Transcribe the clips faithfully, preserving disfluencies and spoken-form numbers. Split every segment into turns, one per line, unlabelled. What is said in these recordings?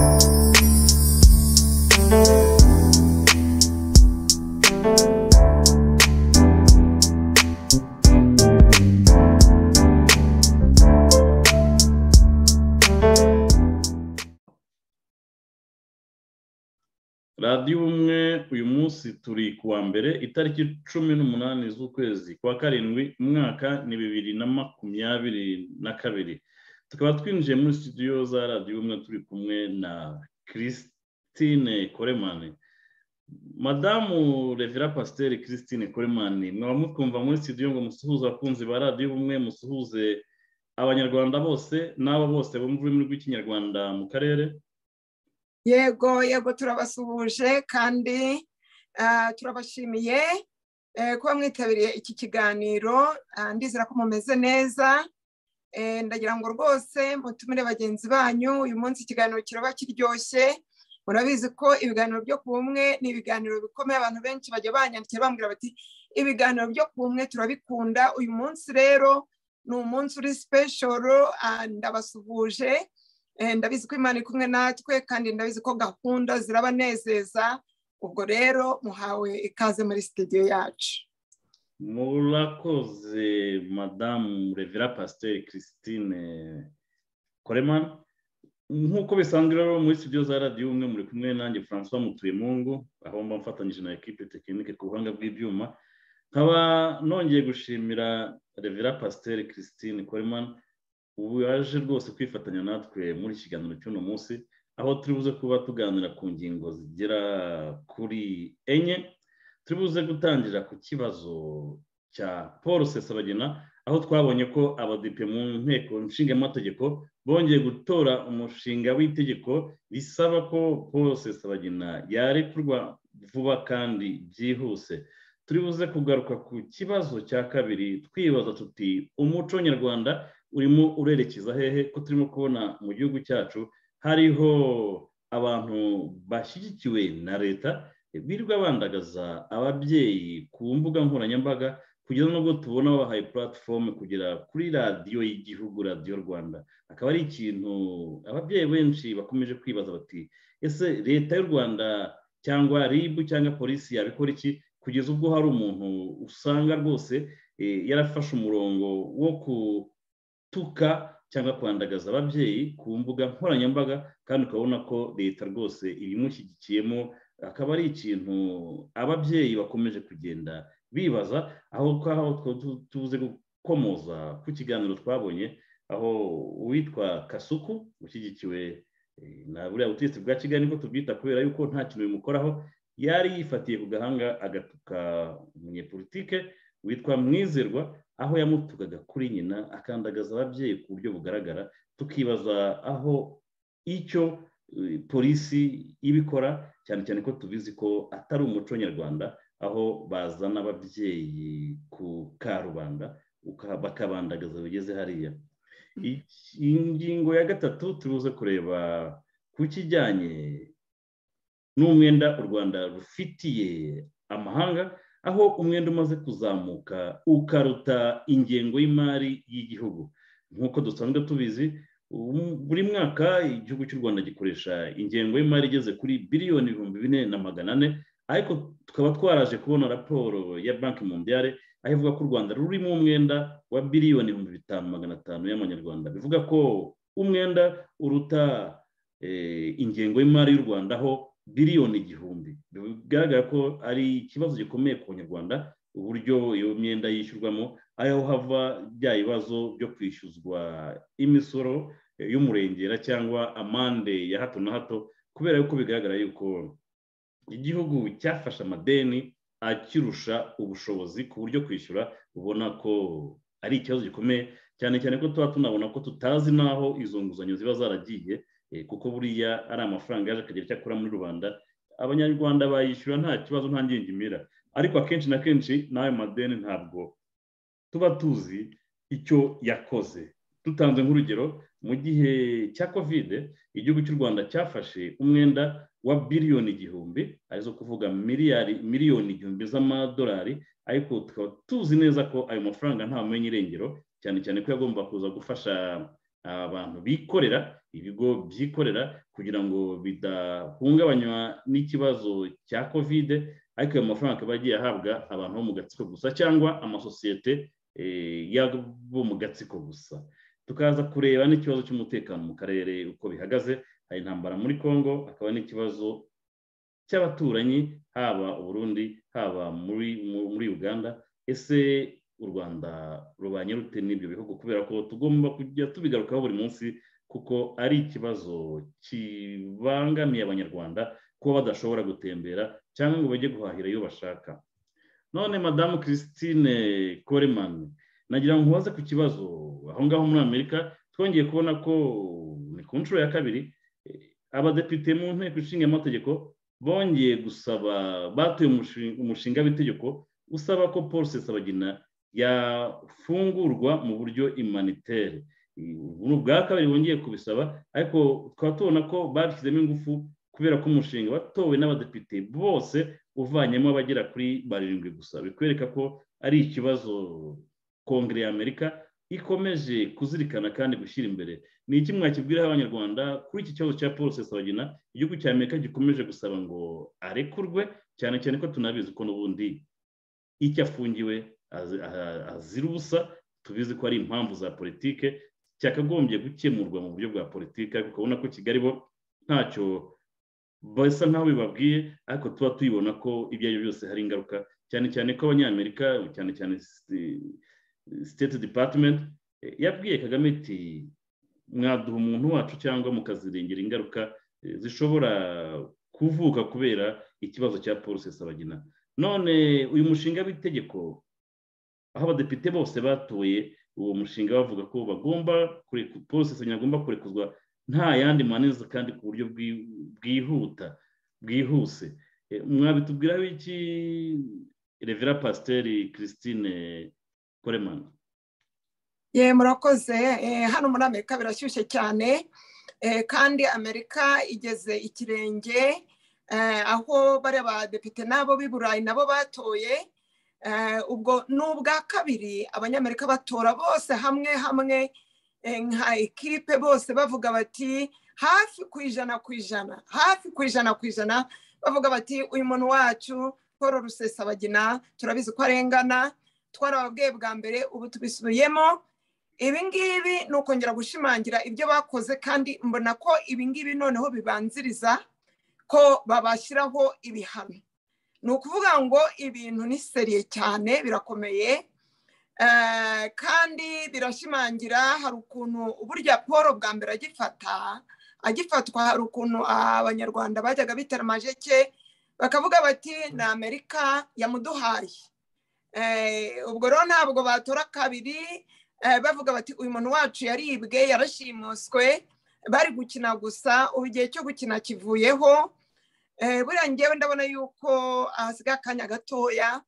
Radio Ubumwe uyu munsi turi kuwa mbere itariki cumi n'umunani z'ukwezi kwa karindwi umwaka ni bibiri na makumyabiri na kabiri. Tukaba twinjiye muri studio za Radio Ubumwe turi kumwe na Christine Koremani. Madamu Revera Pasteur Christine Koremani, mwaba mutwumva muri studio ngo musuhuze abakunzi ba Radio Ubumwe, musuhuze abanyarwanda bose n'abo bose bumva ururimi rw'ikinyarwanda mu karere?
Yego yego turabasuhuje kandi turabashimiye kuba mwitabiriye iki kiganiro. Ndizera ko mumeze neza, ndagira ngo rwose mutumire bagenzi banyu. Uyu munsi ikiganiro kiraba kiryoshye. Murabizi ko ibiganiro byo ku Bumwe ni ibiganiro bikomeye, abantu benshi bajya banyandikira bambwira bati ibiganiro byo ku Bumwe turabikunda. Uyu munsi rero ni umunsi uri special, ndabasuhuje. Ndabizi ko Imana ikumwe natwe kandi ndabizi ko gahunda zirabanezeza. Ubwo rero muhawe ikaze muri studio yacu.
Murakoze Madame Revera Pasteur Christine Koremani. Nkuko bisanzwe rero muri studio za Radio Ubumwe muri kumwe nanjye François Mutuyemungu, aho mba mfatanyije na equipe technique ku buhanga bw'ibyuma. Nkaba nongeye gushimira Revera Pasteur Christine Koremani ubu yaje rwose kwifatanya natwe muri kiganiro cy'uno munsi, aho turi buze kuba tuganira ku ngingo zigera kuri enye. Turi buze gutangira ku kibazo cya Paul Rusesabagina, aho twabonye ko abadipe mu nteko nshingamategeko bongeye gutora umushinga w'itegeko bisaba ko Paul Rusesabagina yarekurwa vuba kandi byihuse. Turi buze kugaruka ku kibazo cya kabiri twibaza tuti umuco nyarwanda urimo urerekeza hehe, ko turimo kubona mu gihugu cyacu hariho abantu bashyigikiwe na leta birirwa bandagaza ababyeyi ku mbuga nkoranyambaga, kugeza nubwo tubona bahaye platform kugera kuri radio y'igihugu Radio Rwanda. Akaba ari ikintu ababyeyi benshi bakomeje kwibaza bati ese leta y'u Rwanda cyangwa R I B cyangwa polisi yabikora iki, kugeza ubwo hari umuntu usanga rwose yarafashe umurongo wo ku tuka cyangwa kwandagaza ababyeyi ku mbuga nkoranyambaga, kandi ukabona ko leta rwose ibimushyigikiyemo. Akaba ari ikintu ababyeyi bakomeje kugenda bibaza, aho aho tuze gukomoza ku kiganiro twabonye aho uwitwa Kasuku ushyigikiwe na buriya butegetsi bwa Kigali ko tubyita kubera yuko nta kintu bimukoraho, yari yifatiye ku gahanga agatuka umunyepolitike witwa Mwizerwa, aho yamutugaga kuri nyina akandagaza ababyeyi ku buryo bugaragara. Tukibaza aho icyo polisi ibikora, cyane cyane ko tubizi ko atari umuco nyarwanda, aho bazana ababyeyi ku karubanda bakabandagaza bigeze hariya. Ingingo ya gatatu turuze kureba ku kijyanye n'umwenda u Rwanda rufitiye amahanga, aho umwenda umaze kuzamuka ukaruta ingengo y'imari y'igihugu. Nkuko dusanzwe tubizi, buri mwaka igihugu cy'u Rwanda gikoresha ingengo y'imari igeze kuri biliyoni ibihumbi bine na magana ane, ariko tukaba twaraje kubona raporo ya Banki Mondiale aho ivuga ko u Rwanda rurimo umwenda wa biliyoni ibihumbi bitanu magana atanu y'amanyarwanda. Bivuga ko umwenda uruta ingengo y'imari y'u Rwanda aho biliyoni igihumbi. Bigaragara ko ari ikibazo gikomeye ku Banyarwanda uburyo iyo myenda yishyurwamo, aho hava bya bibazo byo kwishyuzwa imisoro y'umurengera cyangwa amande ya hato na hato, kubera yuko bigaragara yuko igihugu cyafashe amadeni akirusha ubushobozi ku buryo kwishyura. Ubona ko ari ikibazo gikomeye, cyane cyane ko tuba tunabona ko tutazi naho izo nguzanyo ziba zaragiye, kuko buriya ari amafaranga yaje akagira icyo akora muri rubanda, abanyarwanda bayishyura nta kibazo nta ngingimira, ariko akenshi na kenshi n'ayo madeni ntabwo tuba tuzi icyo yakoze. Dutanze nk'urugero, mu gihe cya Covid igihugu cy'u Rwanda cyafashe umwenda wa biliyoni igihumbi, arizo kuvuga miliyari miliyoni igihumbi z'amadolari, ariko tukaba tuzi neza ko ayo mafaranga nta mumenyi irengero, cyane cyane ko yagomba kuza gufasha abantu bikorera ibigo byikorera kugira ngo bidahungabanywa n'ikibazo cya covid ariko ayo mafaranga akaba agiye ahabwa abantu bo mu gatsiko gusa cyangwa amasosiyete yabo mu gatsiko gusa. Tukaza kureba n'ikibazo cy'umutekano mu karere uko bihagaze, hari intambara muri Congo, akaba n'ikibazo cy'abaturanyi haba Burundi haba muri muri Uganda. Ese u Rwanda rubanye rute n'ibyo bihugu, kubera ko tugomba kujya tubigarukaho buri munsi kuko ari ikibazo kibangamiye abanyarwanda kuba badashobora gutembera cyangwa ngo bajye guhahira iyo bashaka. None Madamu Christine Coleman, nagira ngo nkubaze ku kibazo aho ngaho muri Amerika twongeye kubona ko ni ku nshuro ya kabiri abadepite mu nteko ishinga amategeko bongeye gusaba batuye umushinga w'itegeko usaba ko Paul Rusesabagina yafungurwa mu buryo humanitaire. Ubu bwa kabiri bongeye kubisaba, ariko twaba tubona ko babishyizemo ingufu kubera ko umushinga watowe n'abadepite bose uvanyemo abagera kuri barindwi gusa. Bikwereka ko ari ikibazo Kongere ya Amerika ikomeje kuzirikana kandi gushyira imbere. Ni iki mwakibwira abanyarwanda kuri iki kibazo cya Paul Rusesabagina igihugu cya Amerika gikomeje gusaba ngo arekurwe, cyane cyane ko tunabizi ko n'ubundi icyo afungiwe azira ubusa, tubizi ko ari impamvu za politike, cyakagombye gukemurwa mu buryo bwa politike, ariko ukabona ko Kigali bo ntacyo basa nkaho bibabwiye, ariko tuba tuyibona ko ibyo ari byose hari ingaruka, cyane cyane ko abanyamerika cyane cyane State Department yabwiye Kagame iti mwaduha umuntu wacu cyangwa mukazirengera ingaruka zishobora kuvuka kubera ikibazo cya Paul Rusesabagina. None uyu mushinga w'itegeko aho abadepite bose batoye uwo mushinga bavuga ko bagomba kurekura Paul Rusesabagina, agomba kurekurwa nta yandi maneza kandi ku buryo bwihuta bwihuse. Mwabitubwiraho iki Revera Pasteur Christine Coleman?
Ye murakoze. Hano muri Amerika birashyushye cyane, kandi Amerika igeze ikirenge aho bari abadepite nabo b'i Burayi nabo batoye. Ubwo n'ubwa kabiri abanyamerika batora bose hamwe hamwe nka ekipe, bose bavuga bati hafi ku ijana ku ijana hafi ku ijana ku ijana bavuga bati uyu muntu wacu Paul Rusesabagina turabizi ko arengana, twarababwiye bwa mbere, ubu tubisubiyemo. Ibi ngibi ni ukongera gushimangira ibyo bakoze, kandi mbona ko ibi ngibi noneho bibanziriza ko babashyiraho ibihano. Ni ukuvuga ngo ibintu ni seriye cyane, birakomeye, kandi birashimangira. Hari ukuntu uburyo Paul bwa mbere agifata agifatwa hari ukuntu abanyarwanda bajyaga bitera amajeke bakavuga bati ni Amerika yamuduhaye. Ubwo rero ntabwo batora kabiri bavuga bati uyu muntu wacu yaribwe yarashimuswe, bari gukina gusa. Ubu igihe cyo gukina kivuyeho. Buriya ngewe ndabona yuko hasigaye akanya gatoya,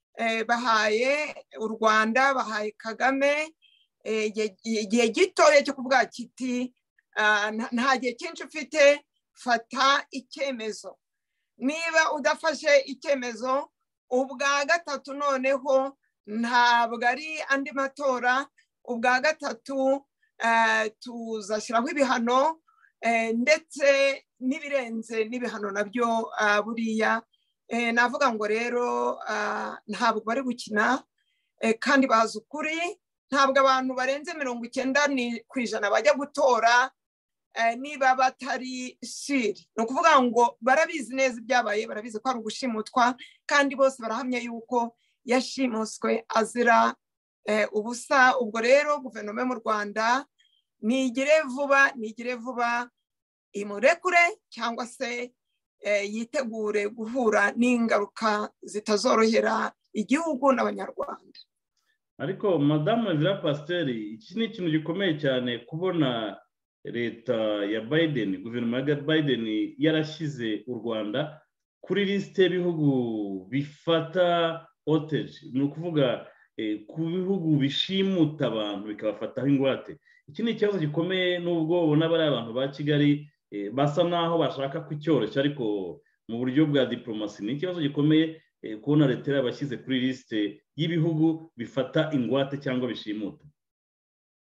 bahaye u Rwanda, bahaye Kagame igihe gitoya cyo kuvuga kiti nta gihe cyinshi ufite, fata icyemezo. Niba udafashe icyemezo ubwa gatatu noneho ntabwo ari andi matora, ubwa gatatu tuzashyiraho ibihano, ndetse n'ibirenze n'ibihano nabyo. Buriya navuga ngo rero ntabwo bari gukina, kandi bazi ukuri. Ntabwo abantu barenze mirongo icyenda ku ijana bajya gutora niba batari siri. Ni ukuvuga ngo barabizi neza ibyabaye, barabizi ko ari ugushimutwa, kandi bose barahamya yuko yashimuswe azira ubusa. Ubwo rero guverinoma yo mu Rwanda nigire vuba, nigire vuba imurekure, cyangwa se yitegure guhura n'ingaruka zitazorohera igihugu n'abanyarwanda.
Ariko Madamu Revera Pasteur, iki ni ikintu gikomeye cyane kubona leta ya Biden, guverinoma ya Biden yarashyize u Rwanda kuri lisite y'ibihugu bifata hostage, ni ukuvuga ku bihugu bishimuta abantu bikabafataho ingwate. Iki ni ikibazo gikomeye, nubwo ubona bari abantu ba Kigali basa naho bashaka kucyoroshya, ariko mu buryo bwa diplomasi ni ikibazo gikomeye kubona leta yabashyize kuri lisite y'ibihugu bifata ingwate cyangwa bishimuta.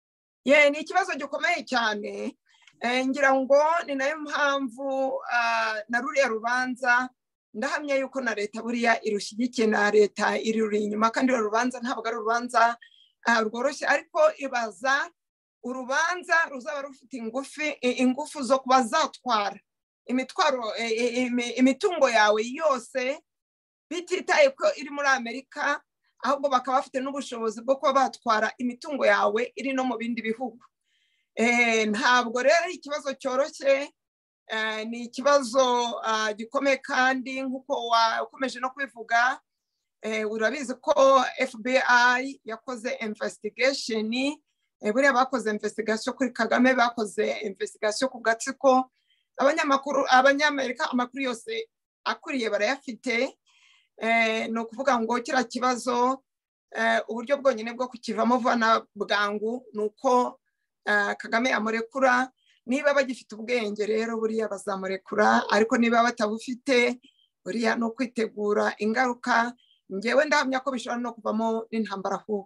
ye ni ikibazo gikomeye cyane ngira ngo ni nayo mpamvu na ruriya rubanza ndahamya yuko na leta buriya irushyigikiye na leta iri inyuma kandi urubanza ntabwo ari urubanza rworoshye ariko ibaza urubanza ruzaba rufite ingufu ingufu zo kuba zatwara imitwaro imitungo yawe yose bititaye ko iri muri Amerika ahubwo bakaba bafite n'ubushobozi bwo kuba batwara imitungo yawe iri no mu bindi bihugu ntabwo rero ikibazo cyoroshye ni ikibazo gikomeye kandi nk'uko wakomeje no kwivuga urabizi ko F B I yakoze investigation buriya bakoze investigation kuri Kagame bakoze investigation ku gatsiko abanyamakuru abanyamerika amakuru yose akuriye barayafite ni ukuvuga ngo kira kibazo uburyo bwonyine bwo kukivamo vana bwangu nuko Kagame amurekura niba bagifite ubwenge rero buriya bazamurekura ariko niba batabufite buriya no kwitegura ingaruka ngewe ndahamya ko bishobora no kuvamo n'intambara ahubwo.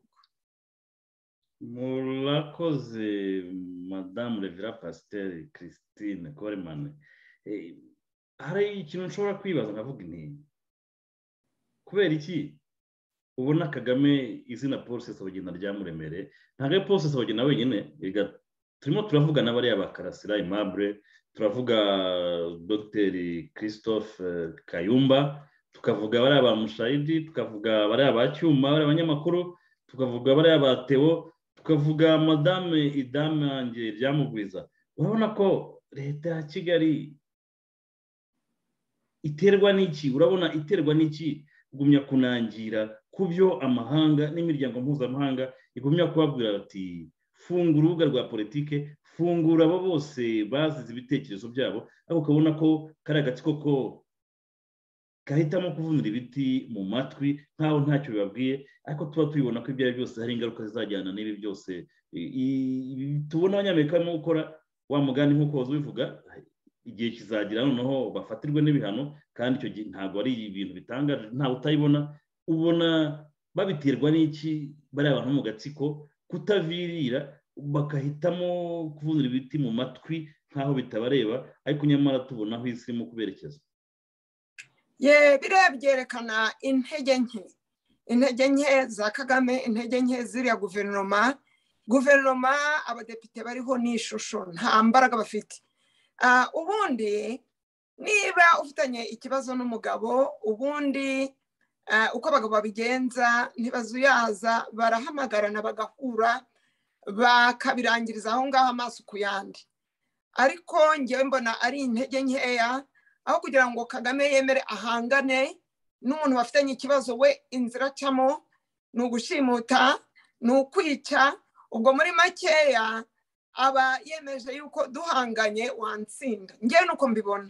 Murakoze Madame Revera Pasteur Christine Coleman. Hari ikintu nshobora kwibaza nkavuga nti kubera iki ubona Kagame izina Paul Rusesabagina ryamuremere ntago Paul Rusesabagina wenyine turimo turavuga n'abari abakarasira Aimable turavuga Dr Christophe Kayumba tukavuga bari abamushayidi tukavuga bari abacyuma bari abanyamakuru tukavuga bari abateo tukavuga Madame Idamange ryamugwiza urabona ko leta ya Kigali iterwa n'iki urabona iterwa n'iki gumya kunangira kubyo amahanga n'imiryango mpuzamahanga igumya kubabwira ati fungura urubuga rwa politike fungura abo bose bazize ibitekerezo byabo ariko ukabona ko kari agatsiko ko kahitamo kuvunira ibiti mu matwi nkaho ntacyo bibabwiye ariko tuba tubibona ko ibyo byose hari ingaruka zizajyana n'ibi byose tubona abanyamerika barimo gukora wa mugani nk'uko wabivuga igihe kizagira noneho bafatirwe n'ibihano kandi icyo gihe ntabwo ari ibintu bitangaje ntawe utayibona ubona babiterwa n'iki bari abantu mu gatsiko kutavirira bakahitamo kuvunira ibiti mu matwi nkaho bitabareba ariko nyamara tubona aho isi irimo kuberekeza.
Ye birebyerekana intege nke intege nke za Kagame intege nke ziriya guverinoma guverinoma abadepite bariho n'ishusho nta mbaraga bafite ubundi niba ufitanye ikibazo n'umugabo ubundi uko abagabo babigenza ntibazuyaza barahamagarana bagahura bakabirangiriza aho ngaho amaso ku yandi ariko ngewe mbona ari intege nkeya aho kugira ngo Kagame yemere ahangane n'umuntu bafitanye ikibazo we inzira cyamo ni ugushimuta ni ukwica ubwo muri makeya aba yemeje yuko duhanganye wansinda ngewe nuko mbibona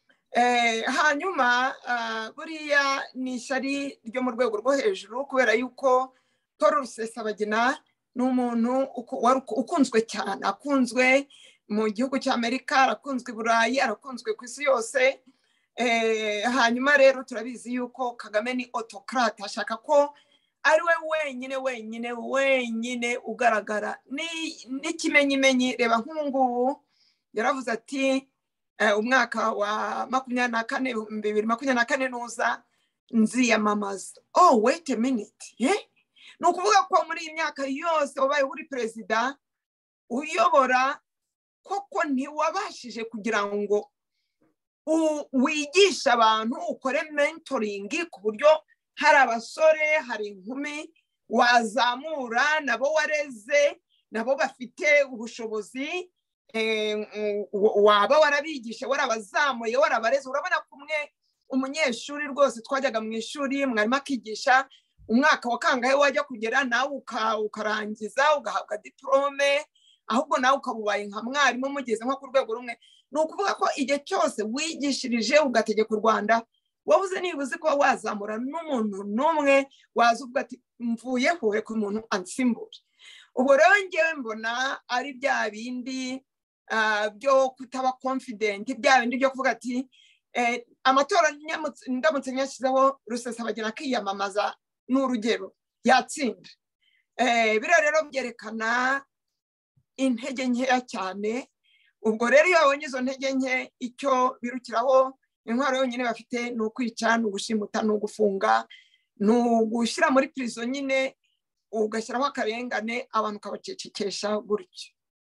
hanyuma buriya ni ishyari ryo mu rwego rwo hejuru kubera yuko Paul Rusesabagina ni umuntu ukunzwe cyane akunzwe mu gihugu cy'Amerika arakunzwe i Burayi arakunzwe ku isi yose hanyuma rero turabizi yuko Kagame ni autocrate ashaka ko ari we wenyine wenyine wenyine ugaragara n'ikimenyimenyi reba nk'ubu yaravuze ati umwaka wa makumyabiri na kane bibiri makumyabiri na kane nuza nziyamamaza oh wait a minute eh ni ukuvuga ko muri iyi myaka yose wabaye uri perezida uyobora koko ntiwabashije kugira ngo wigisha abantu ukore mentoring ku buryo hari abasore hari inkumi wazamura nabo wareze nabo bafite ubushobozi waba warabigisha warabazamuye warabareze urabona kumwe umunyeshuri rwose twajyaga mu ishuri mwarimu akigisha umwaka wa kangahe wajya kugera nawe ukarangiza ugahabwa diplome ahubwo nawe ukabubaye nka mwarimu mugeze nko ku rwego rumwe ni ukuvuga ko igihe cyose wigishirije ugategeka u Rwanda wabuze nibuze ko wazamura n'umuntu n'umwe wazuvuga ati mvuyeho reka umuntu ansimbure ubwo rero ngewe mbona ari bya bindi byo kutaba confident bya bindi byo kuvuga ati amatora ndamutse nyashyizeho Rusesabagina akiyamamaza n'urugero yatsinda biriya rero byerekana intege nkeya cyane. Ubwo rero iyo babonye izo ntege nke, icyo birukiraho, intwaro yonyine bafite ni ukwica, ni ugushimuta, ni ugufunga, ni ugushyira muri prison nyine, ugashyiraho akarengane, abantu ukabacecekesha gutyo.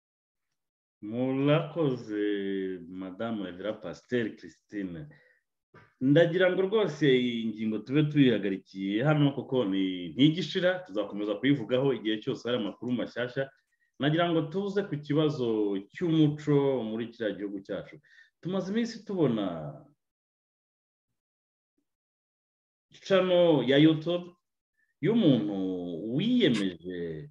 Murakoze Madame Revera Pasteur Christine. Ndagira ngo rwose iyi ngingo tube tuyihagarikiye hano kuko ni ntigishira, tuzakomeza kuyivugaho igihe cyose hari amakuru mashyashya. Nagira ngo tuze ku kibazo cy'umuco muri kiriya gihugu cyacu. Tumaze iminsi tubona channel ya YouTube y'umuntu wiyemeje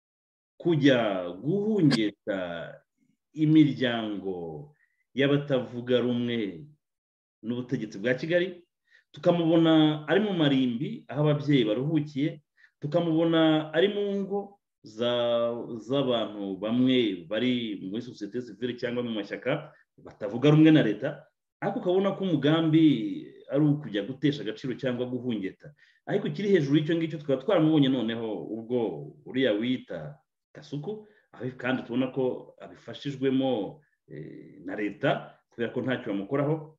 kujya guhungeta imiryango y'abatavuga rumwe n'ubutegetsi bwa Kigali. Tukamubona ari mu marimbi aho ababyeyi baruhukiye, tukamubona ari mu ngo z'abantu bamwe bari muri societe civile cyangwa mu mashyaka batavuga rumwe na leta, ariko ukabona ko umugambi ari ukujya gutesha agaciro cyangwa guhungeta. Ariko kiri hejuru y'icyo ngicyo twaba twaramubonye noneho ubwo uriya wita Kasuku, kandi tubona ko abifashijwemo na leta kubera ko ntacyo bamukoraho.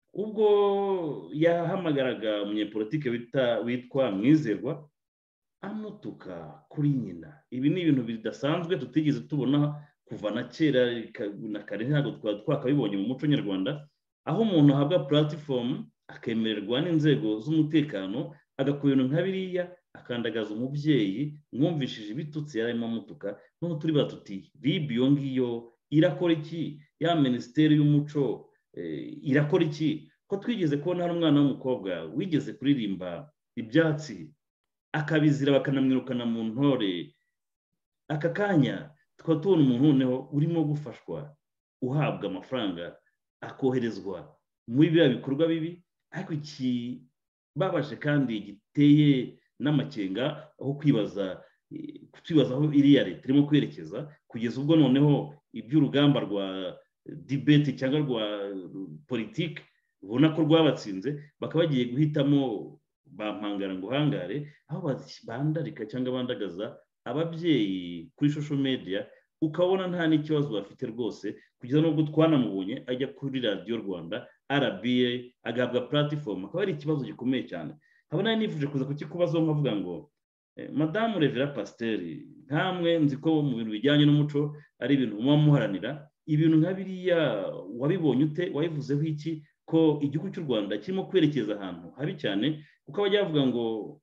Ubwo yahamagaraga umunyepolitike witwa Mwizerwa amutuka kuri nyina. Ibi ni ibintu bidasanzwe tutigeze tubona kuva na kera na kare, ntabwo twaba twakabibonye mu muco nyarwanda, aho umuntu ahabwa platform akemererwa n'inzego z'umutekano agakora ibintu nka biriya, akandagaza umubyeyi. Mwumvishije ibitutsi yarimo amutuka, none turi batuti rib iyo ngiyo irakora iki? Ya minisiteri y'umuco irakora iki? Ko twigeze kubona hari umwana w'umukobwa wigeze kuririmba ibyatsi akabizira bakanamwirukana mu ntore. Aka kanya tukaba tubona umuntu noneho urimo gufashwa, uhabwa amafaranga, akoherezwa muri biriya bikorwa bibi. Ariko ikibabaje kandi giteye n'amakenga aho kwibaza kwibaza aho iriya leta irimo kwerekeza, kugeza ubwo noneho iby'urugamba rwa debate cyangwa rwa politiki ubona ko rwabatsinze, bakaba bagiye guhitamo bampangara ngo hangare, aho bandarika cyangwa bandagaza ababyeyi kuri social media. Ukabona nta n'ikibazo bafite rwose, kugeza n'ubwo twanamubonye ajya kuri radiyo Rwanda R B A agahabwa platform. Akaba ari ikibazo gikomeye cyane. Habona nifuje kuza kukikubazo nkavuga ngo Madame Revera Pasteur, nkamwe nzi ko mu bintu bijyanye n'umuco ari ibintu muba muharanira. Ibintu nka biriya wabibonye ute? Wabivuzeho iki ko igihugu cy'u Rwanda kirimo kwerekeza ahantu habi cyane? Kuko bajya bavuga ngo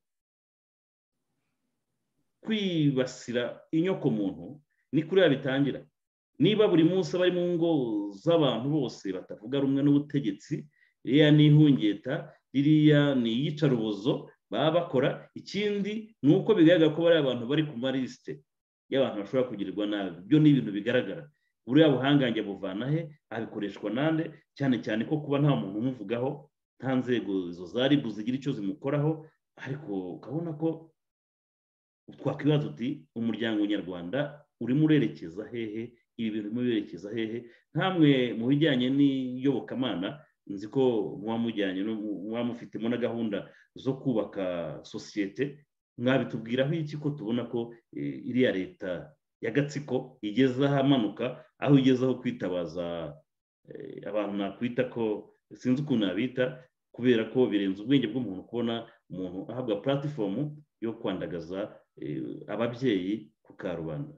kwibasira inyoko muntu ni kuriya bitangira. Niba buri munsi bari mu ngo z'abantu bose batavuga rumwe n'ubutegetsi, iriya ni ihungeta, iriya ni iyicarubozo baba bakora. Ikindi ni uko bigaragara ko bari abantu bari ku marisite y'abantu bashobora kugirirwa nabi. Byo ni ibintu bigaragara. Uriya buhangange buvana he? Abikoreshwa nande? Cyane cyane ko kuba nta muntu umuvugaho, nta nzego izo za R I B zigira icyo zimukoraho. Ariko ukabona ko twakwibaza uti umuryango nyarwanda urimo urerekeza hehe? Ibi bintu birimo birerekeza hehe? Ntamwe mu bijyanye n'iyobokamana nzi ko muba mujyanye muba mufitemo na gahunda zo kubaka sosiyete. Mwabitubwiraho iki ko tubona ko iriya leta y'agatsiko igeze ahamanuka, aho igeze aho kwitabaza abantu nakwita ko sinzi ukuntu nabita, kubera ko birenze ubwenge bw'umuntu kubona umuntu ahabwa platform yo kwandagaza ababyeyi ku karubanda.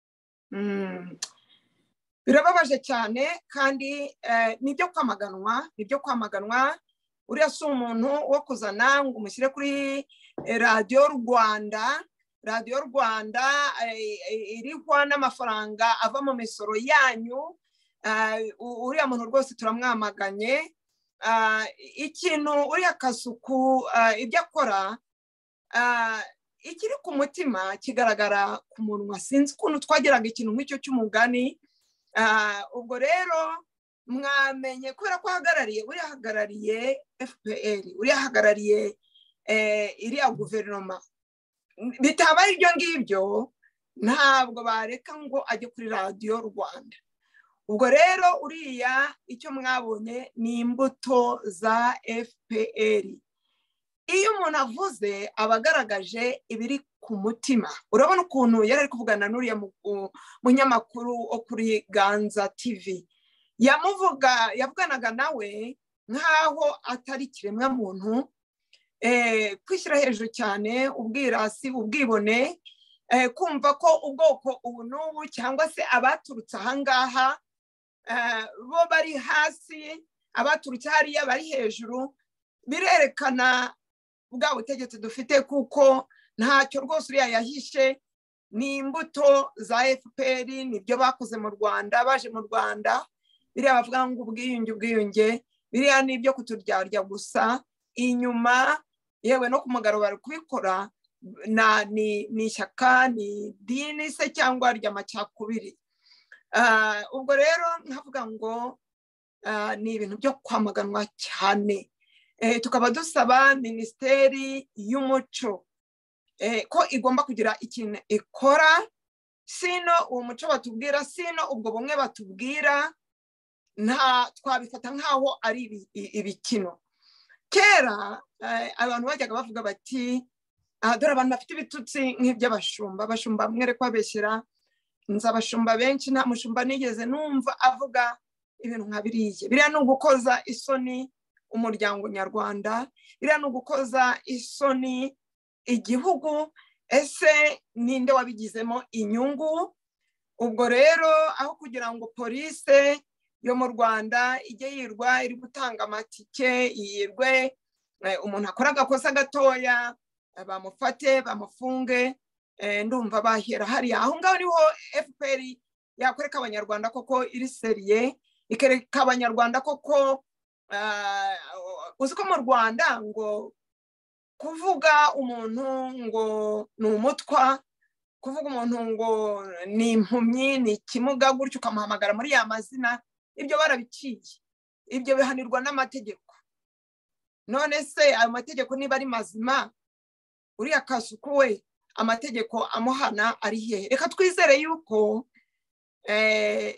Birababaje cyane kandi nibyo kwamaganwa, nibyo kwamaganwa. Uriya si umuntu wo kuzana ngo umushyire kuri radiyo Rwanda. Radiyo Rwanda irihwa n'amafaranga ava mu misoro yanyu. Uriya muntu rwose turamwamaganye. Ikintu uriya Kasuku ibyo akora, ikiri ku mutima kigaragara ku munwa. Sinzi ukuntu twageraga ikintu nk'icyo cy'umugani. Ubwo rero mwamenye kubera ko ahagarariye, uriya ahagarariye F P R, uriya ahagarariye iriya guverinoma. Bitabaye ibyo ngibyo ntabwo bareka ngo ajye kuri radiyo Rwanda. Ubwo rero uriya icyo mwabonye ni imbuto za F P R. Iyo umuntu avuze aba agaragaje ibiri ku mutima. Urabona ukuntu yari ari kuvugana n'uriya munyamakuru wo kuri Ganza T V, yamuvuga yavuganaga nawe nkaho atari kiremwa muntu, eh kwishyira hejuru cyane, ubwirasi, ubwibone, eh kumva ko ubwoko ubu n'ubu cyangwa se abaturutse ahangaha eh bo bari hasi, abaturutse hariya bari hejuru. Birerekana bwa butegetsi dufite kuko ntacyo rwose uriya yahishe. Ni imbuto za F P R, nibyo bakoze mu Rwanda, baje mu Rwanda biriya bavuga ngo ubwiyunge ubwiyunge, biriya nibyo kuturyarya gusa. Inyuma yewe no kumugaro bari kubikora na ni ni ishyaka, ni dini se cyangwa ry'amacakubiri. Uh, ubwo rero nkavuga ngo uh, ni ibintu byo kwamaganwa cyane. Eh, tukaba dusaba Minisiteri y'Umuco eh, ko igomba kugira ikintu ikora, sino uwo muco batubwira, sino ubwo bumwe batubwira nta twabifata nkaho ari ibikino. Kera eh, abantu bajyaga bavuga bati ah, dore abantu bafite ibitutsi nk'iby'abashumba, abashumba mwere kwabeshyira, nza abashumba benshi nta mushumba nigeze numva avuga ibintu nka biriye. Biriya ni ugukoza isoni umuryango nyarwanda, biriya ni ugukoza isoni igihugu. Ese ninde wabigizemo inyungu? Ubwo rero aho kugira ngo polisi yo mu Rwanda ijye yirwa iri gutanga amatike, yirwe umuntu akora agakosa gatoya bamufate bamufunge, ndumva bahera hariya. Aho ngaho niho F P R yakwereka abanyarwanda koko iri seriye, ikereka abanyarwanda koko uzi ko mu Rwanda ngo kuvuga umuntu ngo ni umutwa, kuvuga umuntu ngo ni impumyi, ni ikimuga, gutyo ukamuhamagara muri ya mazina, ibyo barabiciye. Ibyo bihanirwa n'amategeko. None se ayo mategeko niba ari mazima, uriya Kasuku we amategeko amuhana ari hehe? Reka twizere yuko eh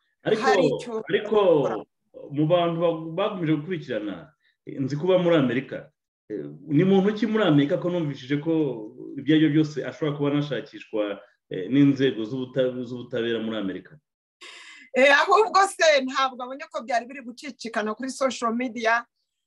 ariko ariko mu bantu bagumije gukurikirana, nzi kuba muri Amerika, ni muntu ki muri Amerika ko numvishije ko ibyo aribyo byose ashobora kuba anashakishwa n'inzego z'ubutabera muri Amerika?
Eh ahubwo se ntabwo abonye ko byari biri gucicikana kuri social media,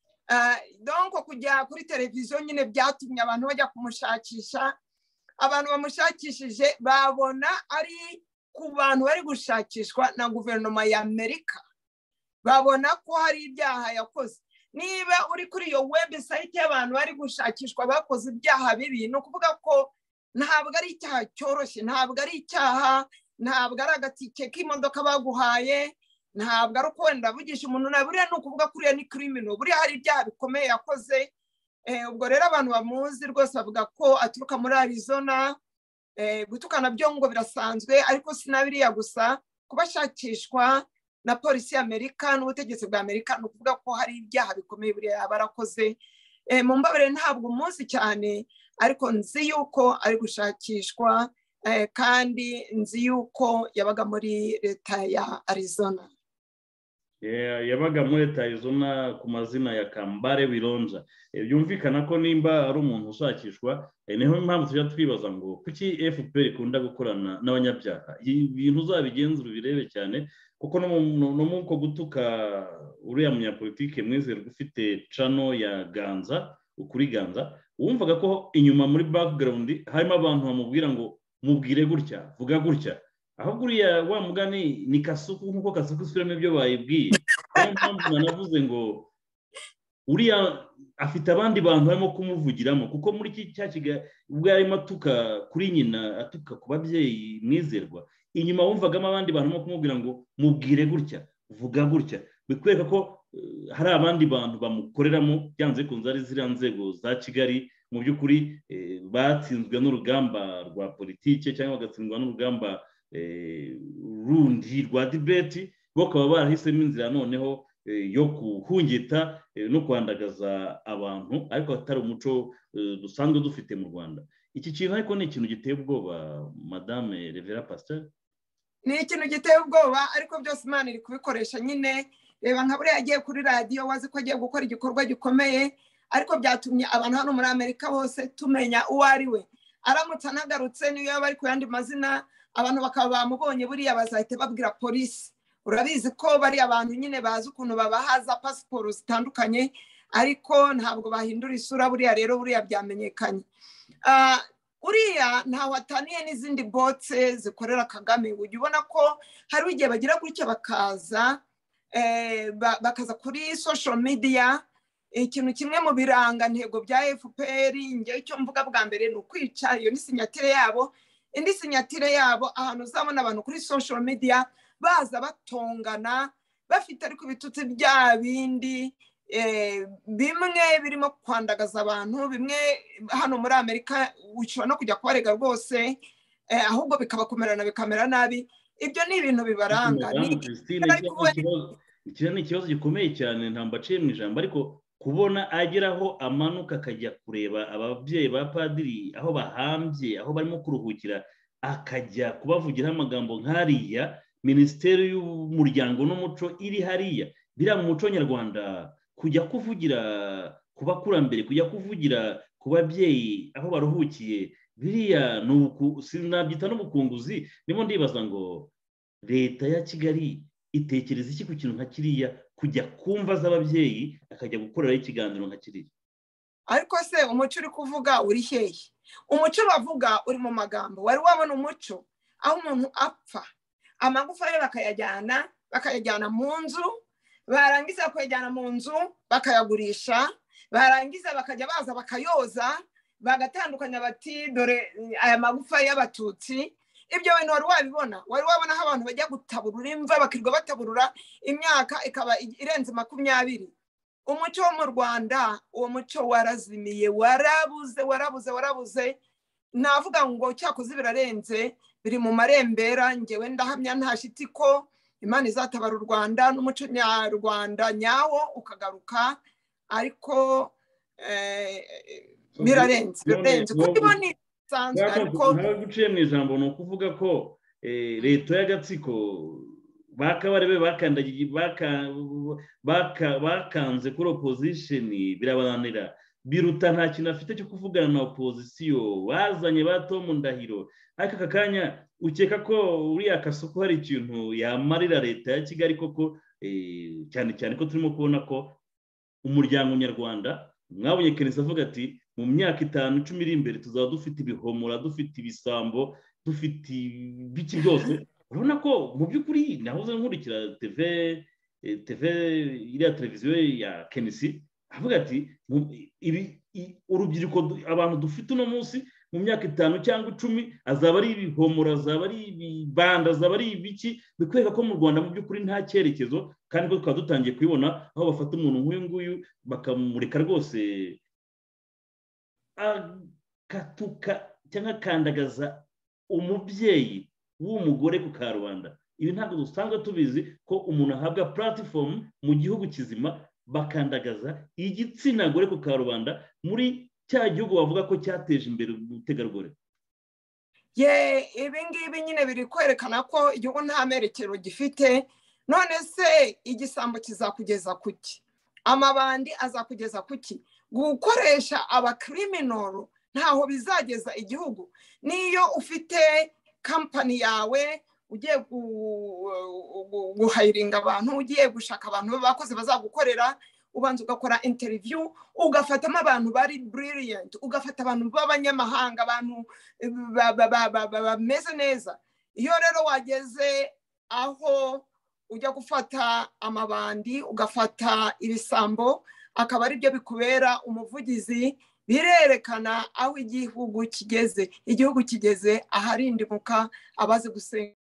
donc kujya kuri televiziyo nyine byatumye abantu bajya kumushakisha. Abantu bamushakishije babona ari ku bantu bari gushakishwa na guverinoma ya Amerika, babona ko hari ibyaha yakoze. Niba uri kuri iyo website y'abantu bari gushakishwa bakoze ibyaha bibi, no kuvuga ko ntabwo ari icyaha cyoroshye, ntabwo ari icyaha, ntabwo ari agatike k'imodoka baguhaye, ntabwo ari uko wenda bugisha umuntu na buriya ni ukuvuga kuri ya ni criminal, buriya hari ibyaha bikomeye yakoze. Eh ubwo rero abantu bamuzi rwose bavuga ko aturuka muri Arizona. Eh gutukana byo ngo birasanzwe, ariko sinabiriya gusa kubashakishwa na polisi y'Amerika n'ubutegetsi bwa Amerika, no kuvuga ko hari ibyaha bikomeye buriya barakoze. Eh mu mbabare ntabwo umunsi cyane, ariko nzi yuko ari gushakishwa, eh, kandi nzi yuko yabaga muri leta ya Arizona.
Yeah, yabaga muri leta ya Arizona ku mazina ya Kambare Bironja. Byumvikana ko nimba ari umuntu ushakishwa, niho mpamvu tujya twibaza ngo kuki F P R ikunda gukorana n'abanyabyaha. Ibintu uzabigenzura birebe cyane, kuko no mu ko gutuka uriya munyapolitike mwizerwa ufite channel ya Ganza, ukuri Ganza, wumvaga ko inyuma muri background harimo abantu bamubwira ngo mubwire gutya, vuga gutya. Ahubwo uriya wa mugani ni Kasuku, nkuko Kasuku isubiramo ibyo bayibwiye. Niyo mpamvu nanavuze ngo uriya afite abandi bantu barimo kumuvugiramo, kuko muri iki cyakiga ubwo yarimo atuka kuri nyina, atuka ku babyeyi mwizerwa, inyuma wumvagamo abandi bantu barimo kumubwira ngo mubwire gutya, vuga gutya. Bikwereka ko uh, hari abandi bantu bamukoreramo, byanze kunze ari ziriya nzego za Kigali mu by'ukuri eh, batsinzwe n'urugamba rwa politike cyangwa bagatsindwa n'urugamba eh, rundi rwa debate, bo bakaba barahisemo inzira noneho yo kuhungita no kwandagaza abantu, ariko atari umuco dusanzwe dufite mu Rwanda. Iki kintu ariko ni ikintu giteye ubwoba, Madame Revera Pasteur.
Ni ikintu giteye ubwoba, ariko byose Imana iri kubikoresha nyine. Reba nka buriya agiye kuri radio, wazi ko agiye gukora igikorwa gikomeye, ariko byatumye abantu hano muri Amerika bose tumenya uwo ari we. aramutse anagarutse niyo yaba ari ku yandi mazina abantu bakaba bamubonye buriya bazahita babwira polisi. Urabizi ko bari abantu nyine bazi ukuntu babahaza pasiporo zitandukanye ariko ntabwo bahindura isura. Buriya rero buriya byamenyekanye. Uriya ntawe ataniye n'izindi botse zikorera Kagame. Ujya ubona ko hari igihe bagira gutya bakaza bakaza kuri social media. Ikintu kimwe mu biranga ntego bya F P R ngewe icyo mvuga bwa mbere ni ukwica. Iyo ni sinyatire yabo. Indi sinyatire yabo ahantu uzabona abantu kuri social media baza batongana bafite ariko ibitutsi bya bindi bimwe birimo kwandagaza abantu. Bimwe hano muri Amerika ushobora no kujya kubarega rwose ahubwo bikabakomerana bikamera nabi. Ibyo ni ibintu bibaranga.
Iki ni ikibazo gikomeye cyane ntambaciye mu ijambo, ariko kubona ageraho amanuka akajya kureba ababyeyi ba padiri aho bahambye, aho barimo kuruhukira, akajya kubavugira amagambo nk'ariya. Minisiteri y'umuryango n'umuco iri hariya, biriya mu muco nyarwanda kujya kuvugira ku bakurambere, kujya kuvugira ku babyeyi aho baruhukiye, biriya sinabyita n'ubukunguzi. Ndimo ndibaza ngo leta ya Kigali itekereza iki ku kintu nka kiriya, kujya kumva z'ababyeyi akajya gukoreraho ikiganiro nka kiriya?
Ariko se umuco uri kuvuga uri hehe? Umuco bavuga uri mu magambo. Wari wabona umuco aho umuntu apfa amagufa ye bakayajyana bakayajyana mu nzu, barangiza bakayajyana mu nzu bakayagurisha, barangiza bakajya baza bakayoza bagatandukanya bati dore aya magufa y'abatutsi. Ibyo bintu wari wabibona? Wari wabona aho abantu bajya gutaburura imva bakirwa bataburura imyaka ikaba irenze makumyabiri? Umuco wo mu Rwanda uwo muco warazimiye, warabuze warabuze warabuze. Navuga ngo cyakoze birarenze, biri mu marembera. Ngewe ndahamya nta shiti ko Imana izatabara u Rwanda n'umuco nyarwanda nyawo ukagaruka, ariko birarenze birarenze kuko ni sanzwe. Ariko
ntawe guciye mu ijambo ni ukuvuga ko leta y'agatsiko bakabarebe bakandagiye bakanze kuri opposition birabananira, biruta nta kintu afite cyo kuvugana na opposition. Bazanye ba Tom Ndahiro, ariko aka kanya ukeka ko uriya Kasoko hari ikintu yamarira leta ya Kigali koko, cyane cyane ko turimo kubona ko umuryango nyarwanda mwabonye Kenisa avuga ati mu myaka itanu icumi iri imbere tuzaba dufite ibihomora, dufite ibisambo, dufite biki byose. Urabona ko mu by'ukuri nahoze nkurikira TV TV iriya televiziyo ya Kenisi avuga ati urubyiruko abantu dufite uno munsi mu myaka itanu cyangwa icumi azaba ari ibihomora, azaba ari ibibanda, azaba ari ibiki. Bikwereka ko mu Rwanda mu by'ukuri nta cyerekezo, kandi ko tukaba dutangiye kubibona aho bafata umuntu nk'uyu nguyu bakamureka rwose akatuka cyangwa akandagaza umubyeyi w'umugore ku karubanda. Ibi ntabwo dusanzwe tubizi ko umuntu ahabwa platform mu gihugu kizima bakandagaza igitsina gore ku karubanda muri cya gihugu bavuga ko cyateje imbere ubutegarugori.
Ye ibi ngibi nyine biri kwerekana ko igihugu nta merekero gifite. None se igisambo kizakugeza kuki? Amabandi azakugeza kuki? Gukoresha abakriminoro ntaho bizageza igihugu. Niyo ufite company yawe ugiye guhayiringa abantu, ugiye gushaka abantu bakoze bazagukorera, ubanza ugakora interview, ugafatamo abantu bari brilliant, ugafata abantu b'abanyamahanga, abantu bameze neza. Iyo rero wageze aho ujya gufata amabandi, ugafata ibisambo, akaba ari byo bikubera umuvugizi, birerekana aho igihugu kigeze. Igihugu kigeze aharindimuka, abazi gusenga.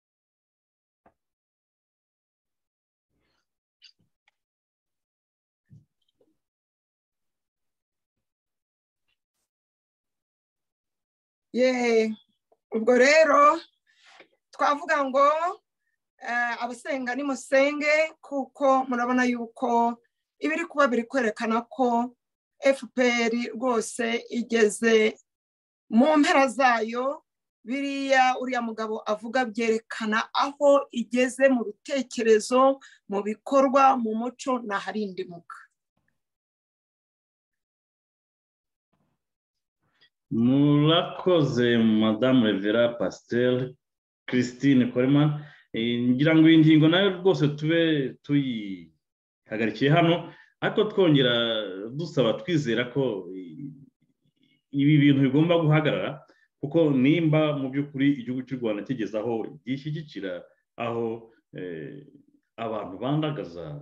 Ye ubwo rero twavuga ngo abasenga ni musenge, kuko murabona yuko ibiri kuba biri kwerekana ko F P R rwose igeze mu mpera zayo. Biriya uriya mugabo avuga byerekana aho igeze mu bitekerezo, mu bikorwa, mu muco n'aharindimuka.
murakoze Madame Revera Pasteur Christine Coleman. Ngira ngo iyi ngingo nayo rwose tube tuyihagarikiye hano, ariko twongera dusaba twizera ko ibi bintu bigomba guhagarara, kuko nimba mu by'ukuri igihugu cy'u Rwanda kigeze aho gishyigikira aho abantu bandagaza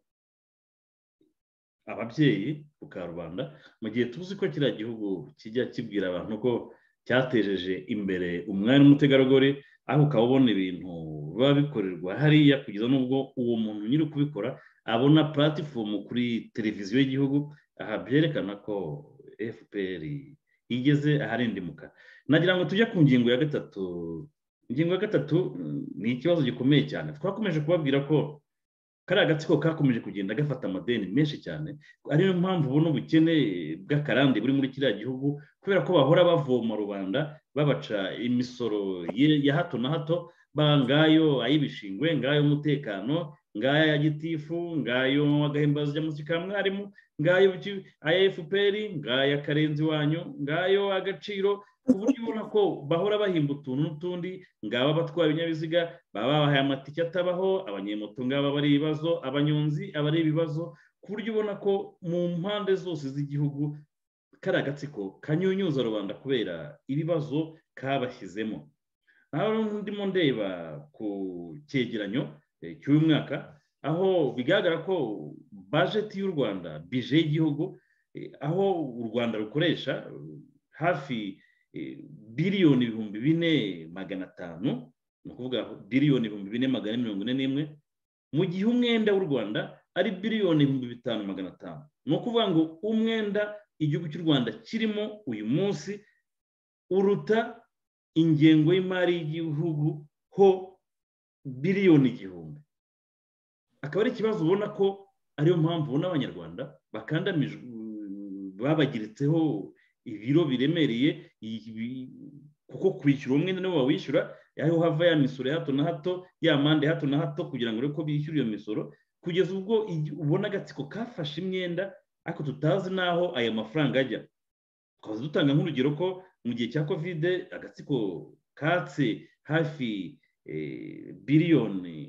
ababyeyi ku karubanda, mu gihe tuzi ko kiriya gihugu kijya kibwira abantu ko cyatejeje imbere umwari n'umutegarugori, aho ukaba ubona ibintu biba bikorerwa hariya kugeza n'ubwo uwo muntu nyiri kubikora abona platifomu kuri televiziyo y'igihugu. Aha byerekana ko F P R igeze aharindimuka. Nagira ngo tujye ku ngingo ya gatatu. Ingingo ya gatatu ni ikibazo gikomeye cyane. Twakomeje kubabwira ko kariya gatsiko kakomeje kugenda gafata amadeni menshi cyane, ariyo mpamvu ubona ubukene bw'akarande buri muri kiriya gihugu, kubera ko bahora bavoma rubanda babaca imisoro ya hato na hato, ngayo ay'ibishingwe, ngayo umutekano, ngayo ya gitifu, ngayo agahimbaza musiki ka mwarimu, ngayo aya F P R, ngayo akarenzi wanyu, ngayo agaciro, ku buryo ubona ko bahora bahimba utuntu n'utundi. Ngaba batwara ibinyabiziga baba babahaye amatike atabaho, abanyemoto ngaba bari ibibazo, abanyonzi abari ibibazo, ku buryo ubona ko mu mpande zose z'igihugu kariya gatsiko kanyunyuza rubanda kubera ibibazo kabashyizemo. Naho ndimo ndeba ku cyegeranyo cy'uyu mwaka, aho bigaragara ko bajeti y'u Rwanda, bije y'igihugu, aho u Rwanda rukoresha hafi biliyoni ibihumbi bine magana atanu, ni ukuvuga biliyoni ibihumbi bine magana mirongo ine n'imwe, mu gihe umwenda w'u Rwanda ari biliyoni ibihumbi bitanu magana atanu. Ni ukuvuga ngo umwenda igihugu cy'u Rwanda kirimo uyu munsi uruta ingengo y'imari y'igihugu ho biliyoni igihumbi. Akaba ari ikibazo ubona ko ariyo mpamvu ubona abanyarwanda bakandamijwe, babagiritseho ibiro biremereye, kuko kwishyura umwenda niwo wawishyura, aho hava ya misoro ya hato na hato, ya mande hato na hato, kugira ngo reko bishyure iyo misoro, kugeza ubwo ubona agatsiko kafashe imyenda ariko tutazi naho aya mafaranga ajya. Twaza dutanga nk'urugero ko mu gihe cya Covid agatsiko katse hafi biliyoni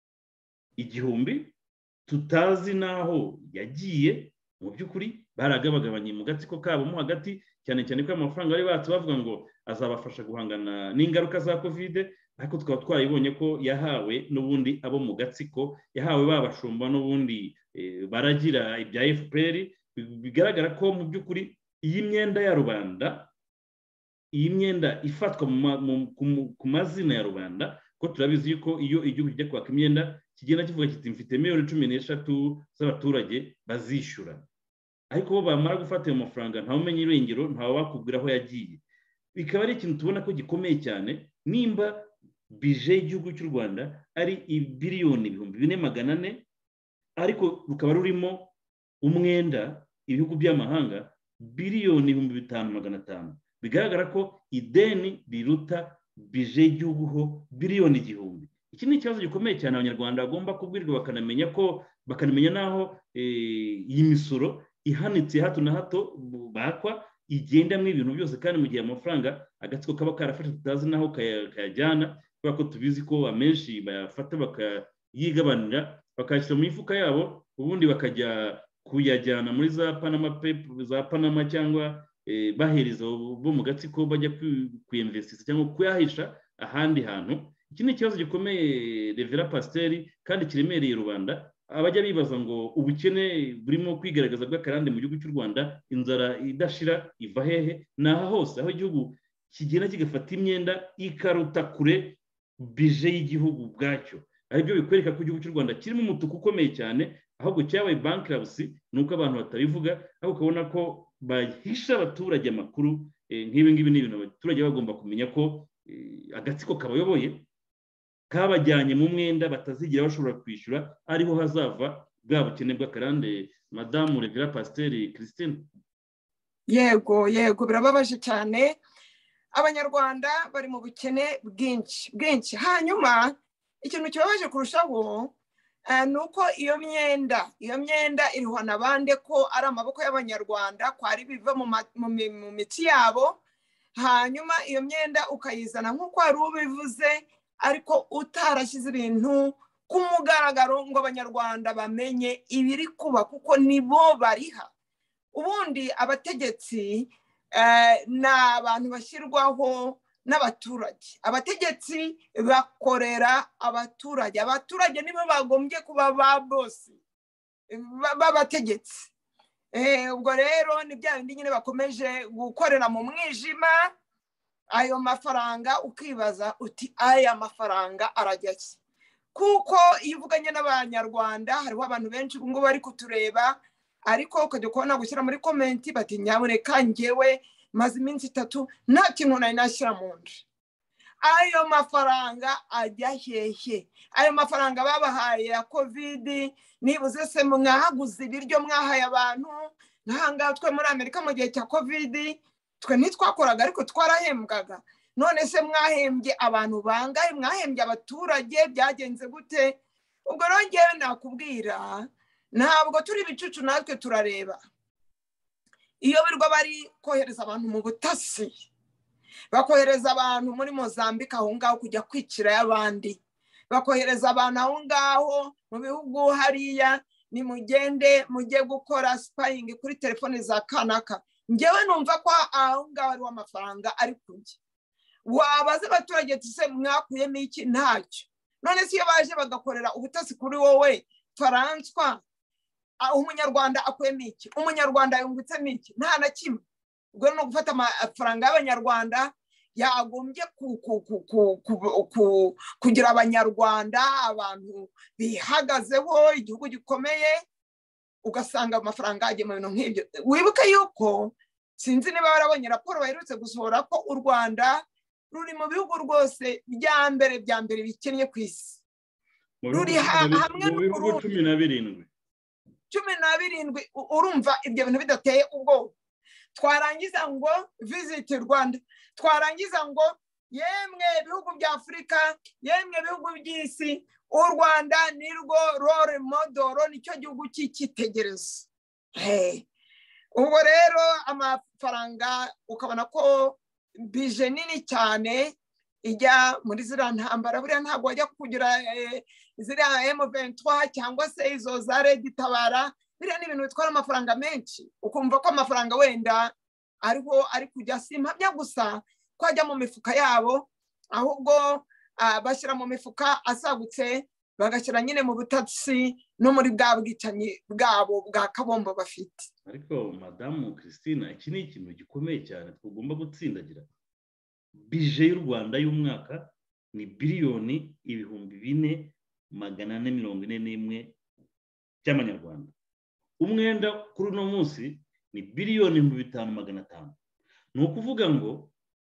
igihumbi, tutazi naho yagiye. Mu by'ukuri baragabagabanye mu gatsiko kabo mo hagati, cyane cyane ko amafaranga bari batse bavuga ngo azabafasha guhangana n'ingaruka za Covid, ariko twaba twayibonye ko yahawe n'ubundi abo mu gatsiko, yahawe babashumba n'ubundi baragira ibya F P R. Bigaragara ko mu by'ukuri iyi myenda ya rubanda, iyi myenda ifatwa ku mazina ya rubanda, ko turabizi yuko iyo igihugu kijya kwaka imyenda kigenda kivuga kiti mfite miliyoni cumi n'eshatu z'abaturage bazishyura, ariko bo bamara gufata ayo mafaranga ntawe umenya irengero, ntawe wakubwira aho yagiye. Bikaba ari ikintu tubona ko gikomeye cyane, nimba bije y'igihugu cy'u Rwanda ari biliyoni ibihumbi bine magana ane, ariko rukaba rurimo umwenda ibihugu by'amahanga biliyoni ibihumbi bitanu magana atanu. Bigaragara ko ideni riruta bije y'igihugu ho biliyoni igihumbi. Iki ni ikibazo gikomeye cyane abanyarwanda bagomba kubwirwa, bakanamenya ko bakanamenya naho iyi misoro ihanitse hato na hato bakwa igendamo ibintu byose, kandi mu gihe amafaranga agatsiko kaba karafashe tutazi naho kayajyana, kubera ko tubizi ko amenshi bayafata bakayigabanira bakayashyira mu mifuka yabo, ubundi bakajya kuyajyana muri za Panama za Panama, cyangwa bahereza bo mu gatsiko bajya kwinvestisa cyangwa kuyahisha ahandi hantu. Iki ni ikibazo gikomeye Revera Pasteur, kandi kiremereye rubanda. Abajya bibaza ngo ubukene burimo kwigaragaza bw'akarande mu gihugu cy'u Rwanda, inzara idashira iva hehe? Naha hose aho igihugu kigenda kigafata imyenda ikaruta kure bije y'igihugu bwacyo, aribyo bikwereka ko igihugu cy'u Rwanda kirimo umutuku ukomeye cyane, ahubwo cyabaye bankruptcy. Nuko abantu batabivuga, aho ukabona ko bahisha abaturage amakuru nk'ibi ngibi. Ni ibintu abaturage bagomba kumenya ko agatsiko kabayoboye kabajyanye mu mwenda batazigira bashobora kwishyura, ariho hazava bwa bukene bw'akarande. Madamu Revera Pasteur Christine.
Yego yego, birababaje cyane. Abanyarwanda bari mu bukene bwinshi bwinshi. Hanyuma ikintu kibabaje kurushaho, nuko iyo myenda iyo myenda iriho nabande ko ari amaboko y'abanyarwanda ko ari biva mu mitsi yabo, hanyuma iyo myenda ukayizana nk'uko wari ubivuze, ariko utarashyize ibintu ku mugaragaro ngo abanyarwanda bamenye ibiri kuba, kuko nibo bariha. Ubundi abategetsi ni abantu bashyirwaho n'abaturage, abategetsi bakorera abaturage, abaturage nibo bagombye kuba ba bosi b'abategetsi. Ubwo rero ni bya bindi nyine bakomeje gukorera mu mwijima. Ayo mafaranga ukibaza uti aya mafaranga arajya ki? Kuko iyo uvuganye n'abanyarwanda, hariho abantu benshi ubu ngubu bari kutureba, ariko ukajya kubona gushyira muri komenti bati nyamuneka njyewe maze iminsi itatu nta kintu nari nashyira mu nda. Ayo mafaranga ajya hehe? Ayo mafaranga babahaye ya covid, nibuze se mwahaguze ibiryo mwahaye abantu? Nahanga twe muri Amerika mu gihe cya covid twe ntitwakoraga ariko twarahembwaga. None se mwahembye abantu bangahe? Mwahembye abaturage? Byagenze gute? Ubwo rero ngewe nakubwira, ntabwo turi bicucu, natwe turareba. Iyo birwa bari kohereza abantu mu butasi, bakohereza abantu muri Mozambique aho ngaho kujya kwicira abandi, bakohereza abantu aho ngaho mu bihugu hariya, ni mugende mujye gukora spying kuri telefone za kanaka. Ngewe numva ko aho ngaho ari amafaranga ari kujya. Wabaze abaturage tise mwakuyemo iki? Ntacyo. None se iyo baje bagakorera ubutasi kuri wowe Faranswa, umunyarwanda akuyemo iki? Umunyarwanda yungutsemo iki? Nta na kimwe. Ubwo no gufata amafaranga y'abanyarwanda, yagombye kugira abanyarwanda abantu bihagazeho, igihugu gikomeye, ugasanga amafaranga agiye mu bintu nk'ibyo. Wibuke yuko sinzi niba barabonye raporo baherutse gusohora ko u Rwanda ruri mu bihugu rwose bya mbere bya mbere bikennye ku isi. Ruri hamwe
mu bihugu cumi na birindwi
cumi na birindwi. Urumva ibyo bintu bidateye ubwoba? Twarangiza ngo visit Rwanda, twarangiza ngo yemwe bihugu bya Afrika, yemwe bihugu by'isi, u Rwanda nirwo role model, nicyo gihugu cy'icyitegererezo. Ubwo rero amafaranga ukabona ko bije nini cyane ijya muri ziriya ntambara. Buriya ntabwo wajya kugira ziriya M vingt-trois cyangwa se izo za Red Tabara. Biriya ni ibintu bitwara amafaranga menshi, ukumva ko amafaranga wenda ariho ari kujya simpamya gusa ko ajya mu mifuka yabo, ahubwo bashyira mu mifuka asagutse, bagashyira nyine mu butasi no muri bwa bwicanyi bwabo bwa kabombo bafite.
Ariko Madamu Christine, iki ni ikintu gikomeye cyane tugomba gutsindagira. Bije y'u Rwanda y'umwaka ni biliyoni ibihumbi bine magana ane mirongo ine n'imwe cy'amanyarwanda. Umwenda kuri uno munsi ni biliyoni bitanu magana atanu. Ni ukuvuga ngo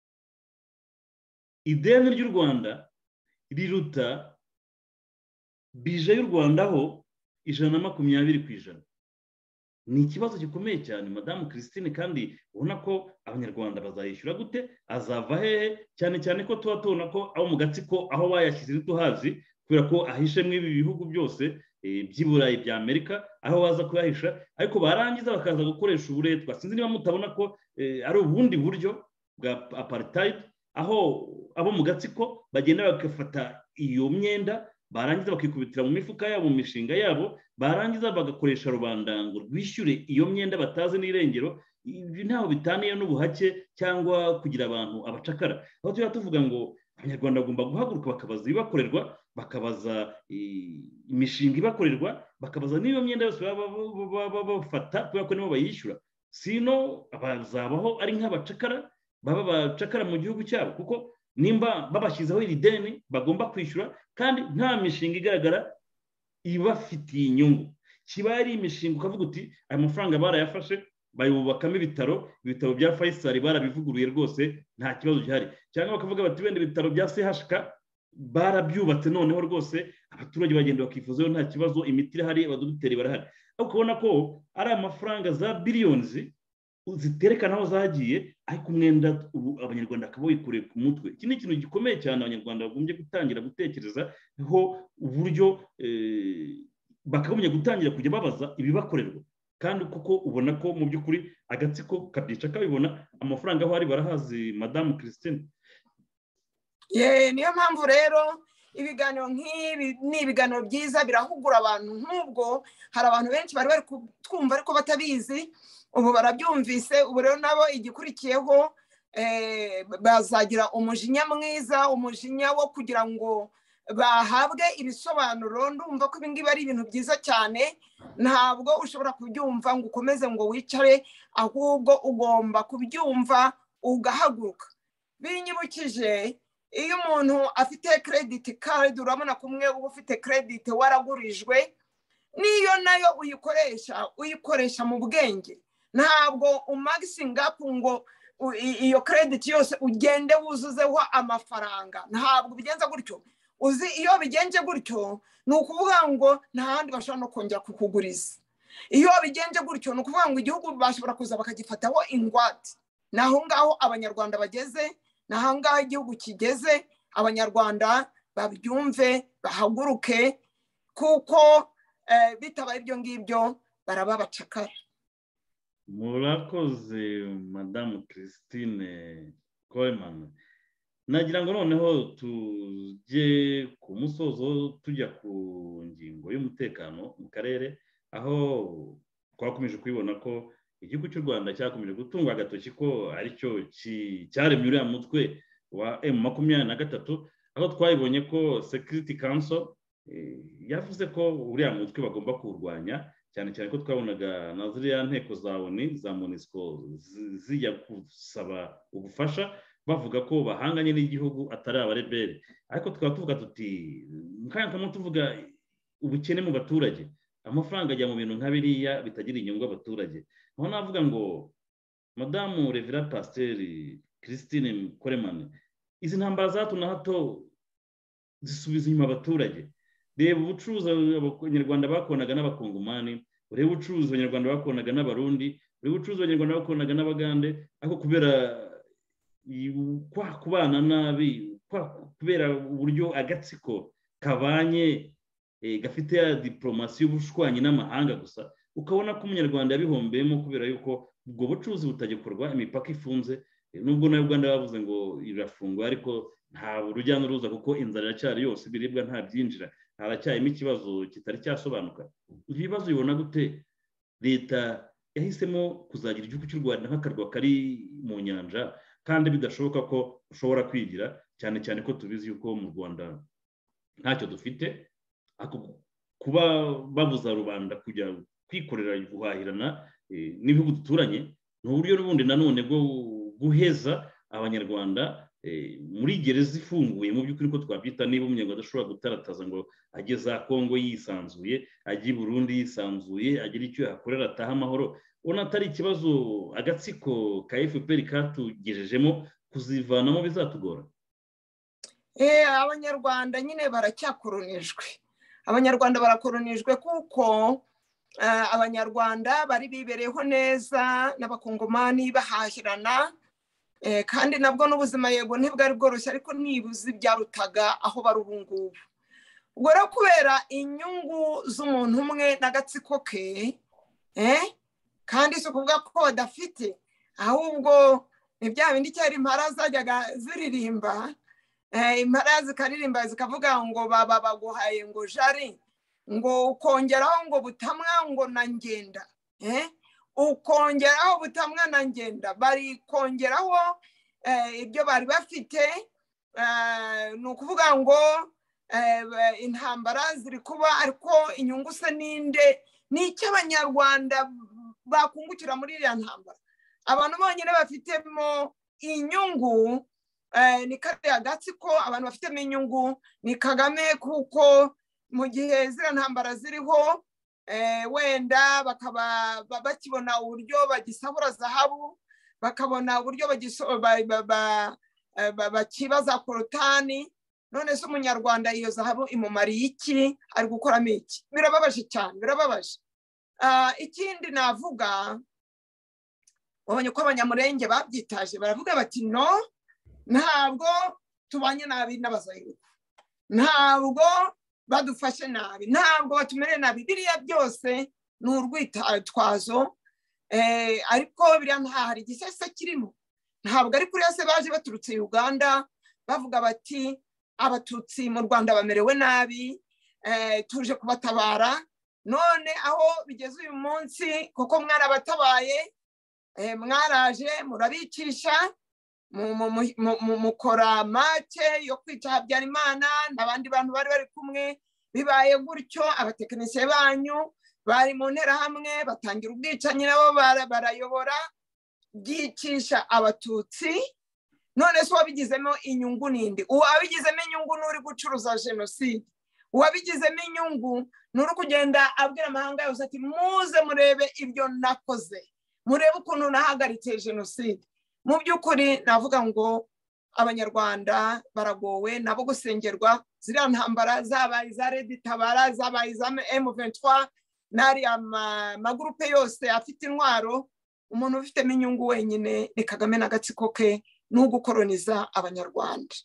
ideni ry'u Rwanda riruta bije y'u Rwanda ho ijana na makumyabiri ku ijana. Ni ikibazo gikomeye cyane Madamu Christine, kandi ubona ko abanyarwanda bazayishyura gute? Azava hehe? Cyane cyane ko tuba tubona ko abo mu gatsiko aho bayashyize tuhazi, kubera ko ahishemwe ibi bihugu byose by'Iburayi bya Amerika, aho baza kuyahisha, ariko barangiza bakaza gukoresha uburetwa. Sinzi niba mutabona ko ari ubundi buryo bwa apartheid, aho abo mu gatsiko bagenda bagafata iyo myenda, barangiza bakikubitira mu mifuka yabo, mu mishinga yabo, barangiza bagakoresha rubanda ngo rwishyure iyo myenda batazi n'irengero. Ibi ntaho bitaniye n'ubuhake cyangwa kugira abantu abacakara. Aho tuba tuvuga ngo abanyarwanda bagomba guhaguruka bakabaza ibibakorerwa, bakabaza imishinga ibakorerwa, bakabaza n'iyo myenda yose baba bafata kubera ko nibo bayishyura. Sino abazabaho ari nk'abacakara, baba bacakara mu gihugu cyabo, kuko nimba babashyizeho iri deni bagomba kwishyura, kandi nta mishinga igaragara ibafitiye inyungu. Kiba ari imishinga ukavuga uti aya mafaranga barayafashe bayubakamo ibitaro, ibitaro bya Faisal barabivuguruye rwose nta kibazo gihari, cyangwa bakavuga bati wenda ibitaro bya C H K barabyubatse noneho rwose abaturage bagenda bakifuzayo nta kibazo, imiti irahari, abadogiteri barahari. Aho ukabona ko ari amafaranga za billions ziterekana aho zagiye ariko umwenda abanyarwanda akaba wikoreye ku mutwe. Iki ni ikintu gikomeye cyane abanyarwanda bagombye gutangira gutekerezaho uburyo bakagombye gutangira kujya babaza ibibakorerwa, kandi kuko ubona ko mu by'ukuri agatsiko kabyica kabibona, amafaranga aho ari barahazi. Madamu Christine,
ye niyo mpamvu rero ibiganiro nk'ibi ni ibiganiro byiza, birahugura abantu. Nk'ubwo hari abantu benshi bari bari twumva ariko batabizi, ubu barabyumvise. Ubu rero nabo igikurikiyeho bazagira umujinya mwiza, umujinya wo kugira ngo bahabwe ibisobanuro. Ndumva ko ibingibi ari ibintu byiza cyane, ntabwo ushobora kubyumva ngo ukomeze ngo wicare, ahubwo ugomba kubyumva ugahaguruka. Binyibukije iyo umuntu afite credit card, urabona kumwe uba ufite credit waragurijwe, niyo nayo uyikoresha uyikoresha mu bwenge. Ntabwo umagisinga up ngo iyo credit yose ugende wuzuzeho amafaranga, ntabwo bigenza gutyo. Uzi iyo bigenje gutyo ni ukuvuga ngo nta handi bashobora no kongera kukuguriza. Iyo bigenje gutyo ni ukuvuga ngo igihugu bashobora kuza bakagifataho ingwate. Naho ngaho abanyarwanda bageze, naho ngaho igihugu kigeze. Abanyarwanda babyumve, bahaguruke, kuko bitabaye ibyo ngibyo baraba bacakara.
Murakoze Madamu Christine Coleman. Nagira ngo noneho tujye ku musozo tujya ku ngingo y'umutekano mu karere, aho twakomeje kwibona ko igihugu cy'u Rwanda cyakomeje gutungwa agatoki ko aricyo cyaremye uriya mutwe wa M makumyabiri na gatatu, aho twayibonye ko Security Council yavuze ko uriya mutwe bagomba kuwurwanya, cyane cyane ko twabonaga na ziriya nteko za O N U za MONUSCO zijya gusaba ubufasha, bavuga ko bahanganye n'igihugu atari abarebere. Ariko tukaba tuvuga tuti nk'aho tuvuga ubukene mu baturage, amafaranga ajya mu bintu nka biriya bitagira inyungu abaturage. Aho navuga ngo Madamu Revera Pasiteri Christine Coleman, izi ntambara za hato na hato zisubiza inyuma abaturage. Reba ubucuruzi abanyarwanda bakonaga n'abakongomani, ureba ubucuruzi abanyarwanda bakonaga n'abarundi, ureba ubucuruzi abanyarwanda bakonaga n'abagande, ariko kubera kwa kubana nabi, kubera uburyo agatsiko kabanye gafite ya diplomasi y'ubushwanyi n'amahanga gusa, ukabona ko umunyarwanda yabihombeyemo kubera yuko ubwo bucuruzi butagikorwa, imipaka ifunze. Nubwo na Uganda bavuze ngo irafungwa, ariko nta rujya n'uruza kuko inzara iracyari yose, ibiribwa nta byinjira, haracyarimo ikibazo kitari cyasobanuka. Ibibazo bibona gute leta yahisemo kuzagira igihugu cy'u Rwanda nk'akarwa kari mu nyanja, kandi bidashoboka ko ushobora kwigira, cyane cyane ko tubizi yuko mu Rwanda ntacyo dufite, kuba babuza rubanda kujya kwikorera guhahirana n'ibihugu duturanye, ni uburyo n'ubundi nanone bwo guheza abanyarwanda muri gereza ifunguye. Mu by'ukuri ko twabyita, niba umunyarwanda adashobora gutarataza ngo ajye za Kongo yisanzuye, ajye i Burundi yisanzuye, agire icyo yakorera ataha amahoro, ubona atari ikibazo agatsiko ka F P R katugejejemo kuzivanamo bizatugora.
Eh abanyarwanda nyine baracyakoronijwe. Abanyarwanda barakoronijwe kuko abanyarwanda bari bibereyeho neza n'abakongomani bahahirana, kandi nabwo n'ubuzima yego ntibwari bworoshye, ariko nibuze byarutaga aho bari ubu ngubu. Ubwo rero kubera inyungu z'umuntu umwe n'agatsiko ke, kandi si ukuvuga ko badafite, ahubwo ni bya bindi cyari impara zajyaga ziririmba, impara zikaririmba zikavuga ngo baba baguhaye ngo jari, ngo ukongeraho ngo butamwa ngo na ngenda, ukongeraho butamwa na ngenda, bari kongeraho ibyo bari bafite. Ni ukuvuga ngo intambara ziri kuba, ariko inyungu se ninde? Ni icy'abanyarwanda bakungukira muri iriya ntambara. Abantu bonyine bafitemo inyungu ni kariya gatsiko, abantu bafitemo inyungu ni Kagame, kuko mu gihe ziriya ntambara ziriho, wenda bakaba bakibona uburyo bagisahura zahabu, bakabona uburyo bakibaza korotani. None se umunyarwanda iyo zahabu imumariye iki? Ari gukoramo iki? Birababaje cyane, birababaje. Ikindi navuga, ubonye ko abanyamurenge babyitaje baravuga bati no ntabwo tubanye nabi n'abazayirwa ntabwo badufashe nabi ntabwo batumereye nabi biriya byose ni urwitwazo ariko biriya nta hari igisese kirimo ntabwo ari kuri yose baje baturutse Uganda bavuga bati abatutsi mu Rwanda bamerewe nabi tuje kubatabara none aho bigeze uyu munsi kuko mwarabatabaye mwaraje murabicisha mukora make yo kwica Habyarimana n'abandi bantu bari bari kumwe bibaye gutyo abatekinisiye banyu bari mu nterahamwe batangira ubwicanyi nabo barayobora byicisha abatutsi none se wabigizemo inyungu nindi uwabigizemo inyungu n'uri gucuruza jenoside uwabigizemo inyungu n'uri kugenda abwira amahanga yose ati muze murebe ibyo nakoze murebe ukuntu nahagaritse jenoside mu by'ukuri navuga ngo abanyarwanda baragowe nabo gusengerwa ziriya ntambara zabaye za Redi Tabara zabaye za M vingt-trois nari amagurupe yose afite intwaro umuntu ufitemo inyungu wenyine ni Kagame n'agatsiko ke n'ugukoroniza abanyarwanda.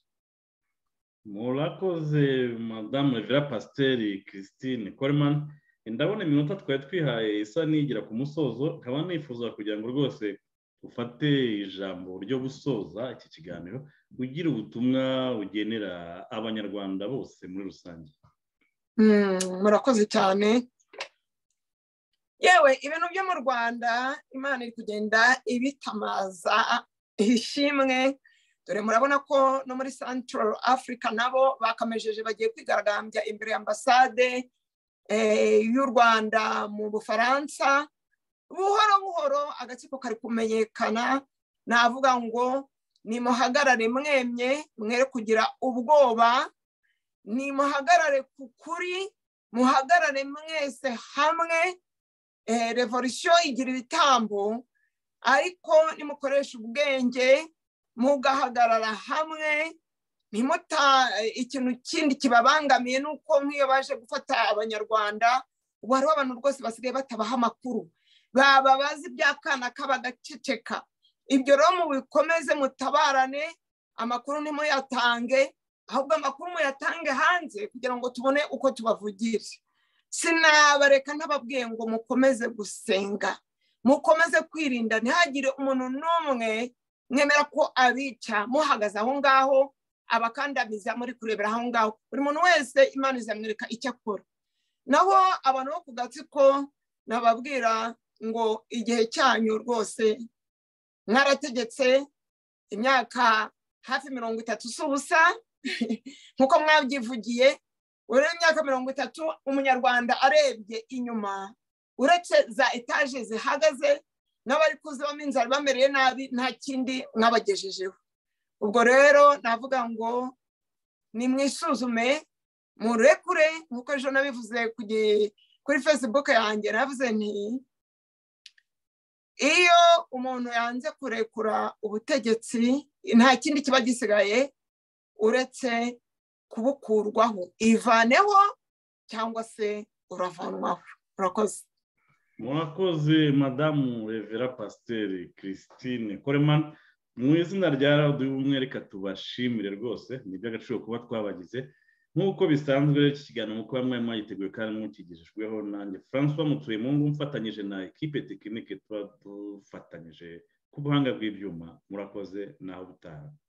Murakoze Madame Revera Pasiteri Christine Coleman ndabona iminota twari twihaye isa nigira ku musozo nkaba nifuza kugira ngo rwose ufate ijambo ryo gusoza iki kiganiro ugira ubutumwa ugenera abanyarwanda bose muri rusange.
Murakoze cyane. Yewe ibintu byo mu Rwanda Imana iri kugenda ibitamaza ishimwe dore murabona ko no muri Central Africa nabo bakamejeje bagiye kwigaragambya imbere ya ambasade y'u Rwanda mu Bufaransa buhoro buhoro agatsiko kari kumenyekana navuga ngo nimuhagarare mwemye mwere kugira ubwoba nimuhagarare ku kuri muhagarare mwese hamwe revolution igira ibitambo ariko nimukoresha ubwenge mugahagarara hamwe nimuta ikintu kindi kibabangamiye nuko nk'iyo baje gufata abanyarwanda ubu hariho abantu rwose basigaye batabaha amakuru baba bazi iby'akana kabagaceceka ibyo rero mubikomeze mutabarane amakuru ntimuyatange ahubwo amakuru muyatange hanze kugira ngo tubone uko tubavugira sinabareka ntababwiye ngo mukomeze gusenga mukomeze kwirinda ntihagire umuntu n'umwe mwemera ko abica muhagaze aho ngaho abakandamiza muri kurebera aho ngaho buri muntu wese Imana izamwereka icyo akora naho abantu bo ku gatsiko nababwira ngo igihe cyanyu rwose mwarategetse imyaka hafi mirongo itatu s'ubusa nkuko mwabyivugiye uri imyaka mirongo itatu umunyarwanda arebye inyuma uretse za etaje zihagaze n'abari kuzibamo inzara bamereye nabi nta kindi mwabagejejeho ubwo rero navuga ngo ni mwisuzume murekure nkuko ejo nabivuze kuri Facebook yanjye navuze nti iyo umuntu yanze kurekura ubutegetsi nta kindi kiba gisigaye uretse kubukurwaho ivaneho cyangwa se uravanwaho. Murakoze.
Murakoze Madamu Revera Pasiteri Christine Coleman mu izina rya Radio Ubumwe reka tubashimire rwose ni by'agaciro kuba twabagize nk'uko bisanzwe iki kiganiro muko bamwe mwayiteguye kandi mukigejejweho nanjye François Mutuyemungu mfatanyije na equipe technique tuba dufatanyije ku buhanga bw'ibyuma. Murakoze naho butaha.